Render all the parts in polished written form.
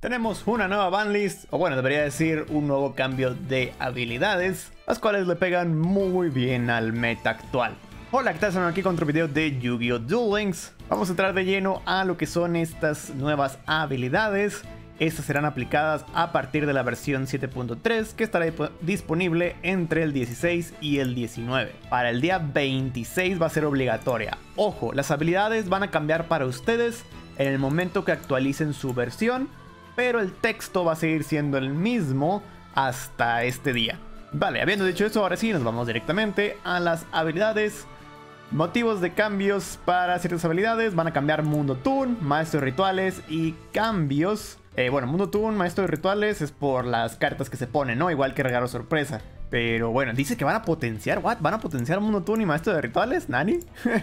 Tenemos una nueva banlist, o bueno, debería decir un nuevo cambio de habilidades, las cuales le pegan muy bien al meta actual. Hola, ¿qué tal? Estamos aquí con otro video de Yu-Gi-Oh! Duel Links. Vamos a entrar de lleno a lo que son estas nuevas habilidades. Estas serán aplicadas a partir de la versión 7.3 que estará disponible entre el 16 y el 19. Para el día 26 va a ser obligatoria. Ojo, las habilidades van a cambiar para ustedes en el momento que actualicen su versión, pero el texto va a seguir siendo el mismo hasta este día. Vale, habiendo dicho eso, ahora sí nos vamos directamente a las habilidades. Motivos de cambios para ciertas habilidades: van a cambiar Mundo Toon, Maestro de Rituales y cambios. Bueno, Mundo Toon, Maestro de Rituales es por las cartas que se ponen, ¿no? Igual que Regalo Sorpresa. Pero bueno, dice que van a potenciar, ¿what? ¿Van a potenciar Mundo Toon y Maestro de Rituales? ¿Nani?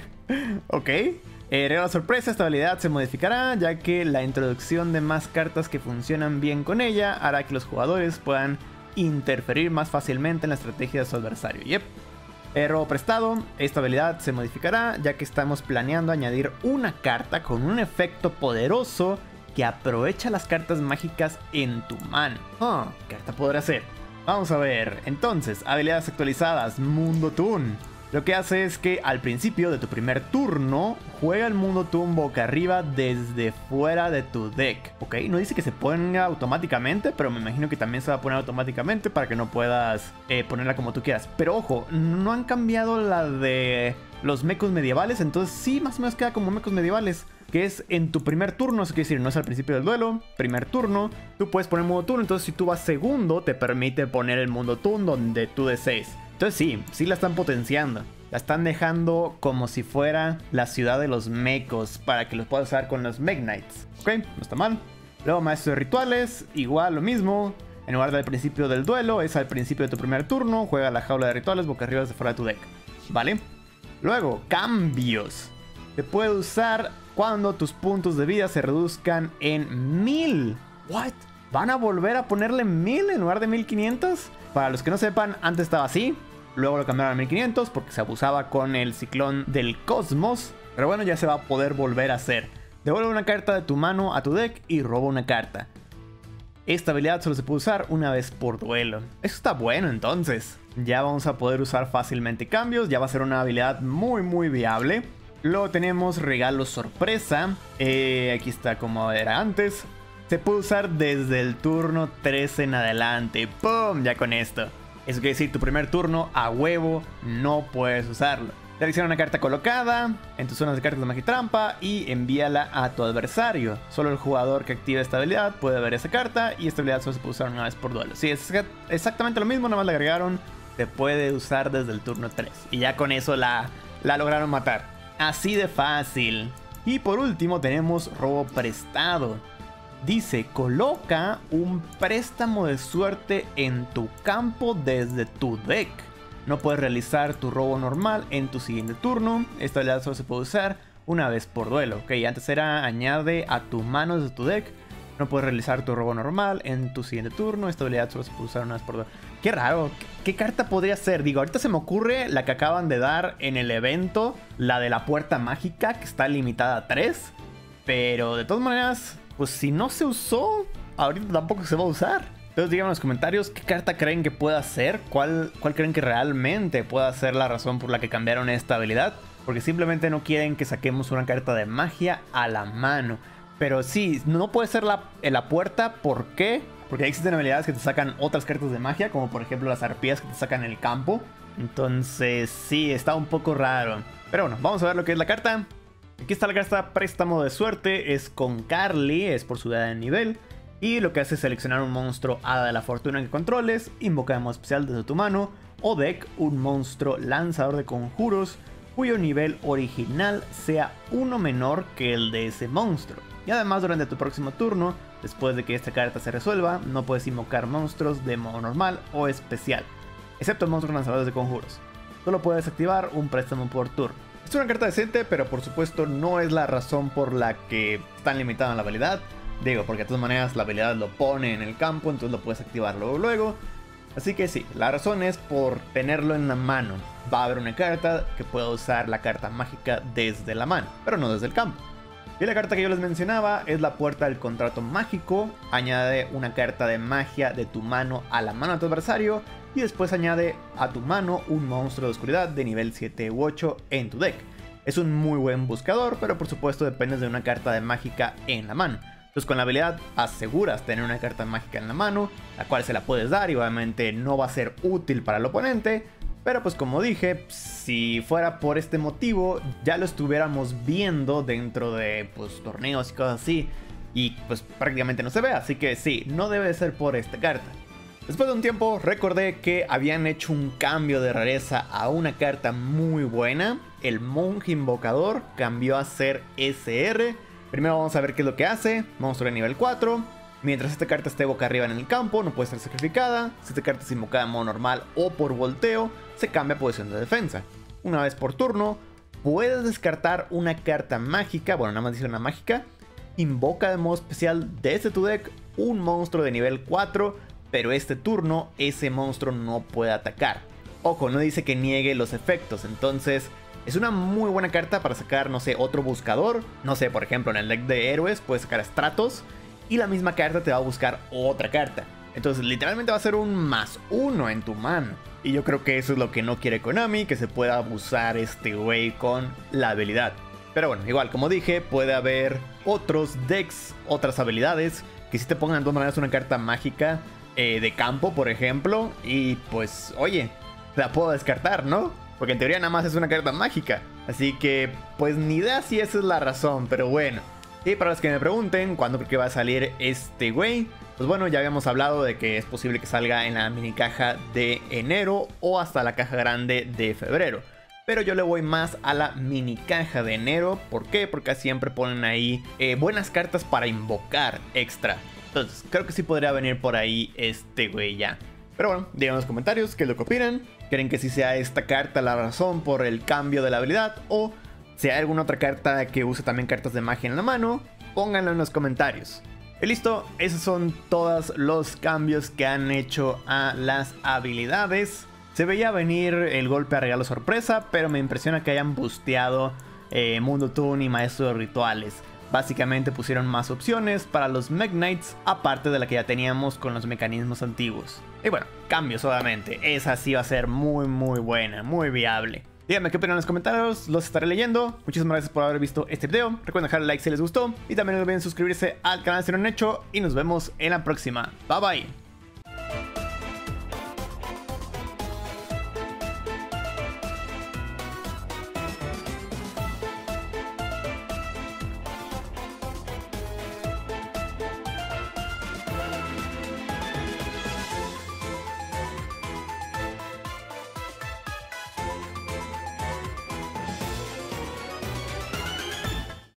Ok. Regalo Sorpresa, esta habilidad se modificará, ya que la introducción de más cartas que funcionan bien con ella hará que los jugadores puedan interferir más fácilmente en la estrategia de su adversario. Yep. Robo prestado, esta habilidad se modificará, ya que estamos planeando añadir una carta con un efecto poderoso que aprovecha las cartas mágicas en tu mano. ¿Qué carta podrá ser? Vamos a ver. Entonces, habilidades actualizadas. Mundo Toon. Lo que hace es que al principio de tu primer turno, juega el Mundo Toon boca arriba desde fuera de tu deck. Ok, no dice que se ponga automáticamente, pero me imagino que también se va a poner automáticamente para que no puedas ponerla como tú quieras. Pero ojo, no han cambiado la de los mecos medievales, entonces sí, más o menos queda como mecos medievales, que es en tu primer turno. Eso quiere decir, no es al principio del duelo, primer turno, tú puedes poner Mundo Toon. Entonces si tú vas segundo, te permite poner el Mundo Toon donde tú desees. Entonces sí la están potenciando. La están dejando como si fuera la ciudad de los mecos, para que los puedas usar con los Mech Knights. Ok, no está mal. Luego Maestro de Rituales, igual lo mismo. En lugar del principio del duelo, es al principio de tu primer turno. Juega la jaula de rituales boca arriba desde fuera de tu deck. ¿Vale? Luego, cambios. Se puede usar cuando tus puntos de vida se reduzcan en 1000. ¿What? ¿Van a volver a ponerle 1000 en lugar de 1500? Para los que no sepan, antes estaba así. Luego lo cambiaron a 1500 porque se abusaba con el ciclón del cosmos. Pero bueno, ya se va a poder volver a hacer. Devuelve una carta de tu mano a tu deck y roba una carta. Esta habilidad solo se puede usar una vez por duelo. Eso está bueno entonces. Ya vamos a poder usar fácilmente cambios. Ya va a ser una habilidad muy viable. Luego tenemos Regalo Sorpresa. Aquí está como era antes. Se puede usar desde el turno 3 en adelante. ¡Pum! Ya con esto. Eso quiere decir, tu primer turno a huevo no puedes usarlo. Selecciona una carta colocada en tus zonas de cartas de magia y trampa y envíala a tu adversario. Solo el jugador que active esta habilidad puede ver esa carta, y esta habilidad solo se puede usar una vez por duelo. Sí, es exactamente lo mismo, nada más le agregaron se puede usar desde el turno 3. Y ya con eso la lograron matar. Así de fácil. Y por último tenemos Robo Prestado. Dice, coloca un préstamo de suerte en tu campo desde tu deck. No puedes realizar tu robo normal en tu siguiente turno. Esta habilidad solo se puede usar una vez por duelo. Ok, antes era añade a tu mano desde tu deck. No puedes realizar tu robo normal en tu siguiente turno. Esta habilidad solo se puede usar una vez por duelo. Qué raro. ¿Qué carta podría ser? Digo, ahorita se me ocurre la que acaban de dar en el evento. La de la puerta mágica, que está limitada a 3. Pero de todas maneras, pues si no se usó, ahorita tampoco se va a usar. Entonces díganme en los comentarios qué carta creen que pueda ser. ¿Cuál creen que realmente pueda ser la razón por la que cambiaron esta habilidad? Porque simplemente no quieren que saquemos una carta de magia a la mano. Pero sí, no puede ser la puerta. ¿Por qué? Porque existen habilidades que te sacan otras cartas de magia, como por ejemplo las arpías que te sacan en el campo. Entonces sí, está un poco raro. Pero bueno, vamos a ver lo que es la carta. Aquí está la carta Préstamo de Suerte. Es con Carly, es por su edad de nivel. Y lo que hace es seleccionar un monstruo Hada de la Fortuna que controles, invoca de modo especial desde tu mano o deck un monstruo Lanzador de Conjuros cuyo nivel original sea uno menor que el de ese monstruo. Y además, durante tu próximo turno, después de que esta carta se resuelva, no puedes invocar monstruos de modo normal o especial, excepto monstruos lanzadores de conjuros. Solo puedes activar un préstamo por turno. Es una carta decente, pero por supuesto no es la razón por la que están limitadas la habilidad. Digo, porque de todas maneras la habilidad lo pone en el campo, entonces lo puedes activar luego. Así que sí, la razón es por tenerlo en la mano. Va a haber una carta que pueda usar la carta mágica desde la mano, pero no desde el campo. Y la carta que yo les mencionaba es la Puerta del Contrato Mágico. Añade una carta de magia de tu mano a la mano de tu adversario y después añade a tu mano un monstruo de oscuridad de nivel 7 u 8 en tu deck. Es un muy buen buscador, pero por supuesto dependes de una carta de mágica en la mano. Entonces con la habilidad aseguras tener una carta mágica en la mano, la cual se la puedes dar y obviamente no va a ser útil para el oponente. Pero pues como dije, si fuera por este motivo ya lo estuviéramos viendo dentro de pues torneos y cosas así. Y pues prácticamente no se ve, así que sí, no debe ser por esta carta. Después de un tiempo recordé que habían hecho un cambio de rareza a una carta muy buena. El Monje Invocador cambió a ser SR. Primero vamos a ver qué es lo que hace. Monstruo de nivel 4. Mientras esta carta esté boca arriba en el campo, no puede ser sacrificada. Si esta carta es invocada en modo normal o por volteo, se cambia a posición de defensa. Una vez por turno, puedes descartar una carta mágica. Bueno, nada más dice una mágica. Invoca de modo especial desde tu deck un monstruo de nivel 4. Pero este turno, ese monstruo no puede atacar. Ojo, no dice que niegue los efectos. Entonces, es una muy buena carta para sacar, no sé, otro buscador. No sé, por ejemplo, en el deck de héroes puedes sacar a Stratos. Y la misma carta te va a buscar otra carta. Entonces literalmente va a ser un +1 en tu mano. Y yo creo que eso es lo que no quiere Konami, que se pueda abusar este güey con la habilidad. Pero bueno, igual como dije, puede haber otros decks, otras habilidades que si te pongan de todas maneras una carta mágica de campo, por ejemplo. Y pues, oye, la puedo descartar, ¿no? Porque en teoría nada más es una carta mágica. Así que, pues ni idea si esa es la razón, pero bueno. Y para los que me pregunten cuándo creo que va a salir este güey, pues bueno, ya habíamos hablado de que es posible que salga en la mini caja de enero o hasta la caja grande de febrero. Pero yo le voy más a la mini caja de enero. ¿Por qué? Porque siempre ponen ahí buenas cartas para invocar extra. Entonces creo que sí podría venir por ahí este güey ya. Pero bueno, díganme en los comentarios qué es lo que opinan. ¿Creen que sí sea esta carta la razón por el cambio de la habilidad? O si hay alguna otra carta que use también cartas de magia en la mano, pónganlo en los comentarios. Y listo, esos son todos los cambios que han hecho a las habilidades. Se veía venir el golpe a regalo sorpresa, pero me impresiona que hayan busteado Mundo Toon y Maestro de Rituales. Básicamente pusieron más opciones para los Mech Knights, aparte de la que ya teníamos con los mecanismos antiguos. Y bueno, cambios obviamente, esa sí va a ser muy buena, muy viable. Díganme qué opinan en los comentarios, los estaré leyendo. Muchísimas gracias por haber visto este video. Recuerden dejar like si les gustó. Y también no olviden suscribirse al canal si no lo han hecho. Y nos vemos en la próxima. Bye bye.